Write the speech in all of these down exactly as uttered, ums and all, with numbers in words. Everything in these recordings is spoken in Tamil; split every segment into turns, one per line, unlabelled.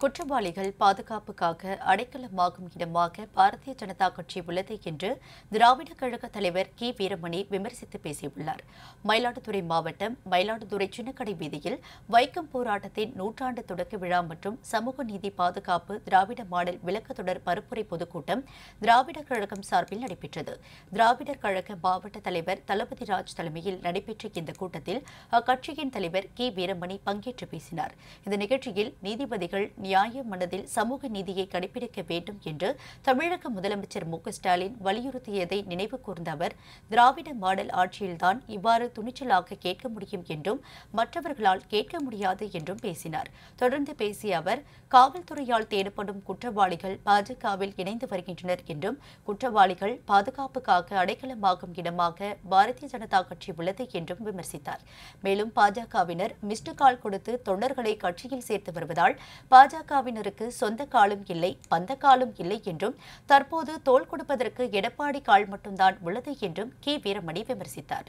குற்றவாளிகள் பாதுகாப்புக்காக அடைக்கலமாகும் இடமாக பாரதிய ஜனதா கட்சி உள்ளது என்று திராவிட கழக தலைவர் கி வீரமணி விமர்சித்து பேசியுள்ளார். மயிலாடுதுறை மாவட்டம் மயிலாடுதுறை சின்னக்கடை வீதியில் வைக்கம் போராட்டத்தின் நூற்றாண்டு தொடக்க விழா மற்றும் சமூக நீதி பாதுகாப்பு திராவிட மாடல் விளக்கத்தொடர் பரப்புரை பொதுக்கூட்டம் திராவிட கழகம் சார்பில் நடைபெற்றது. திராவிடர் கழக மாவட்ட தலைவர் தளபதி ராஜ் தலைமையில் நடைபெற்ற இந்த கூட்டத்தில் அக்கட்சியின் தலைவர் கி வீரமணி பங்கேற்று பேசினார். இந்த நிகழ்ச்சியில் நீதிபதிகள் நியாய மனதில் சமூக நீதியை கடைபிடிக்க வேண்டும் என்று தமிழக முதலமைச்சர் மு க ஸ்டாலின் வலியுறுத்தியதை நினைவு கூர்ந்த அவர், திராவிட மாடல் ஆட்சியில்தான் இவ்வாறு துணிச்சலாக கேட்க முடியும் என்றும் மற்றவர்களால் கேட்க முடியாது என்றும் பேசினார். தொடர்ந்து பேசிய அவர், காவல்துறையால் தேடப்படும் குற்றவாளிகள் பாஜகவில் இணைந்து வருகின்றனர் என்றும் குற்றவாளிகள் பாதுகாப்புக்காக அடைக்கலமாகும் இடமாக பாரதிய ஜனதா கட்சி உள்ளது என்றும் விமர்சித்தார். மேலும் பாஜகவினர் மிஸ்டு கால் கொடுத்து தொண்டர்களை கட்சியில் சேர்த்து வருவதால் பாஜகவினருக்கு சொந்த காலும் இல்லை, பந்த காலும் இல்லை என்றும் தற்போது தோள் கொடுப்பதற்கு எடப்பாடி கால் மட்டும்தான் உள்ளது என்றும் கே வீரமணி விமர்சித்தார்.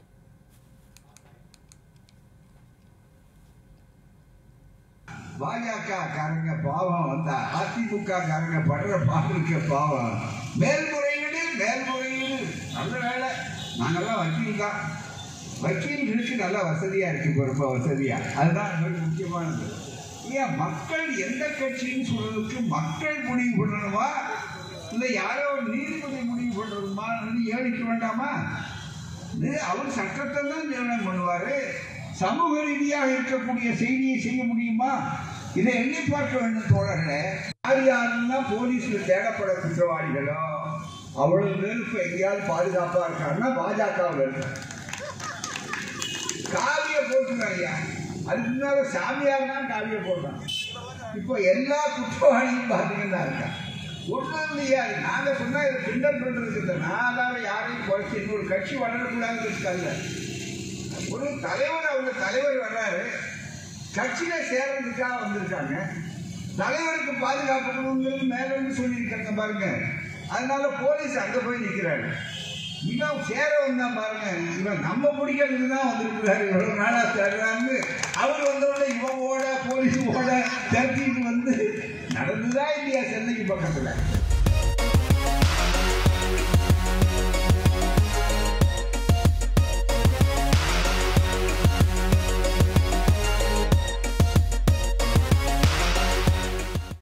பாஜக காரங்க பாவம் வந்தா அதிமுக காரங்க படுற பாடுக்க பாவம். மேல்முறையீடு மேல்முறையீடு நல்ல வேலை. நாங்கெல்லாம் வக்கீல் தான். வக்கீல்களுக்கு நல்ல வசதியா இருக்கு, ரொம்ப வசதியா. அதுதான் முக்கியமானது. ஏன் மக்கள் எந்த கட்சின்னு சொல்றதுக்கு மக்கள் முடிவு பண்ணணுமா, இல்லை யாரோ ஒரு நீதிபதி முடிவு பண்றதுமா யோசிக்க வேண்டாமா? அவர் சட்டத்தை தான் நிர்ணயம் பண்ணுவாரு. சமூக ரீதியாக இருக்கக்கூடிய செய்தியை செய்ய முடியுமா? இதை எண்ணி பார்க்க வேண்டும் தோழர்களே. யார் யாருன்னா போலீஸ்ல தேடப்பட குற்றவாளிகளோ அவ்வளவு பேர் இப்ப எங்கேயாவது பாதுகாப்பா இருக்காருன்னா பாஜகவில் இருக்க காவிய போட்டுருக்காங்க. அதுக்கு முன்னால சாமியார் தான் காவிய போடுறான். இப்போ எல்லா குற்றவாளியும் பார்த்தீங்கன்னா இருக்கா ஒன்றும் இல்லையா? நாங்க சொன்னா இதை கிண்டல் பண்றதுக்கு இல்லை. நான் யாரையும் குறைச்சி இன்னொரு கட்சி வளரக்கூடாதுன்னு இருக்காங்க. ஒரு தலைவர் அவங்க தலைவர் வர்றாரு, கட்சியில சேர்றதுக்காக வந்திருக்காங்க. தலைவருக்கு பாதுகாப்பு மேலிருந்து சொல்லியிருக்காங்க பாருங்க. அதனால போலீஸ் அங்க போய் நிற்கிறாரு. இவன் சேர வந்தா பாருங்க, இவன் நம்ம பிடிக்கிறதுக்கு தான் வந்திருக்கிறாரு, இவ்வளவு நாளா தேடுறான்னு அவர் வந்தோட இவன் ஓட போலீஸ் ஓட திரட்டிட்டு வந்து நடந்துதான் இல்லையா சென்னைக்கு பக்கத்துல.